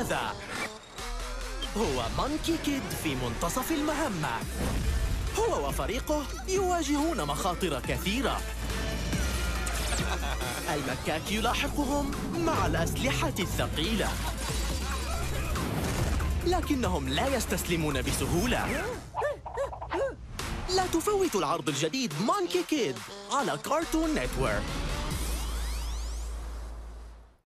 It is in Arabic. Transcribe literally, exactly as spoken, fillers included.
هذا هو مونكي كيد في منتصف المهمة. هو وفريقه يواجهون مخاطر كثيرة. المكاك يلاحقهم مع الأسلحة الثقيلة، لكنهم لا يستسلمون بسهولة. لا تفوتوا العرض الجديد مونكي كيد على كارتون نتورك.